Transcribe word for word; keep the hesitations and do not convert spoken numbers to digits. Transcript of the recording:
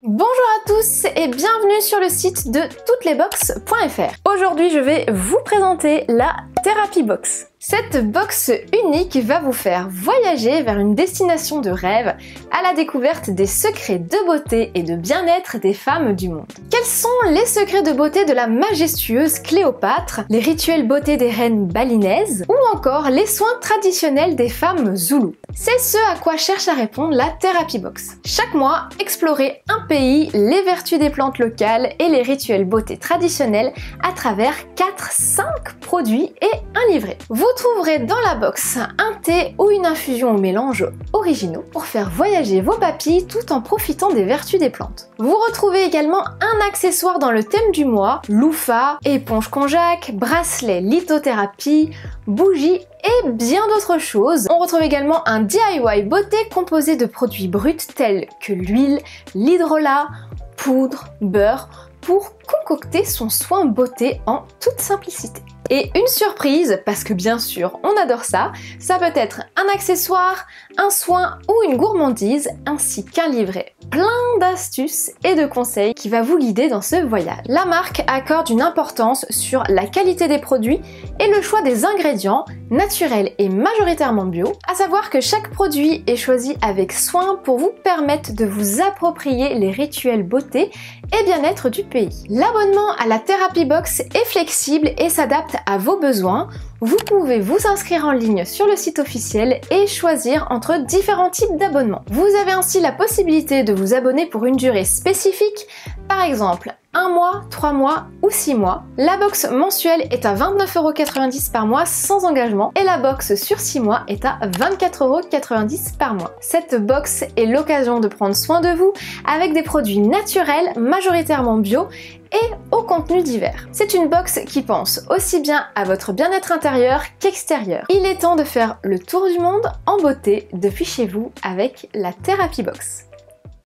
Bonjour à tous et bienvenue sur le site de toutes les box point F R. Aujourd'hui, je vais vous présenter la Therapy Box. Cette box unique va vous faire voyager vers une destination de rêve à la découverte des secrets de beauté et de bien-être des femmes du monde. Quels sont les secrets de beauté de la majestueuse Cléopâtre, les rituels beauté des reines balinaises ou encore les soins traditionnels des femmes zoulous? C'est ce à quoi cherche à répondre la Therapy Box. Chaque mois, explorez un pays, les vertus des plantes locales et les rituels beauté traditionnels à travers quatre cinq produits et un livret. Vous trouverez dans la box un thé ou une infusion au mélange originaux pour faire voyager vos papilles tout en profitant des vertus des plantes. Vous retrouvez également un accessoire dans le thème du mois, loofah, éponge konjac, bracelet lithothérapie, bougies et bien d'autres choses. On retrouve également un D I Y beauté composé de produits bruts tels que l'huile, l'hydrolat, poudre, beurre pour concocter son soin beauté en toute simplicité. Et une surprise, parce que bien sûr on adore ça, ça peut être un accessoire, un soin ou une gourmandise, ainsi qu'un livret plein d'astuces et de conseils qui va vous guider dans ce voyage. La marque accorde une importance sur la qualité des produits et le choix des ingrédients naturels et majoritairement bio, à savoir que chaque produit est choisi avec soin pour vous permettre de vous approprier les rituels beauté et bien-être du pays. L'abonnement à la Therapy Box est flexible et s'adapte à vos besoins. Vous pouvez vous inscrire en ligne sur le site officiel et choisir entre différents types d'abonnements. Vous avez ainsi la possibilité de vous abonner pour une durée spécifique, par exemple un mois, trois mois ou six mois. La box mensuelle est à vingt-neuf euros quatre-vingt-dix par mois sans engagement et la box sur six mois est à vingt-quatre euros quatre-vingt-dix par mois. Cette box est l'occasion de prendre soin de vous avec des produits naturels, majoritairement bio et au contenu divers. C'est une box qui pense aussi bien à votre bien-être intérieur qu'extérieur. Il est temps de faire le tour du monde en beauté depuis chez vous avec la Therapy Box.